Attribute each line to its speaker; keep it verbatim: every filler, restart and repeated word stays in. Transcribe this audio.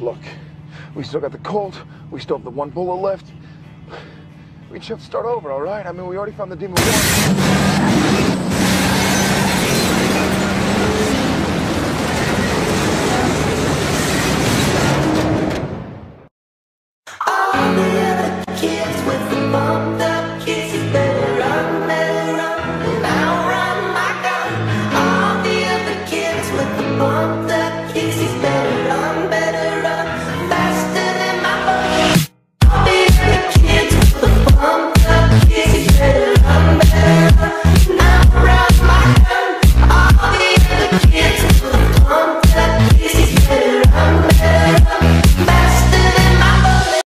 Speaker 1: Look, we still got the Colt. We still have the one bullet left. We just have to start over, all right? I mean, we already found the Demon One.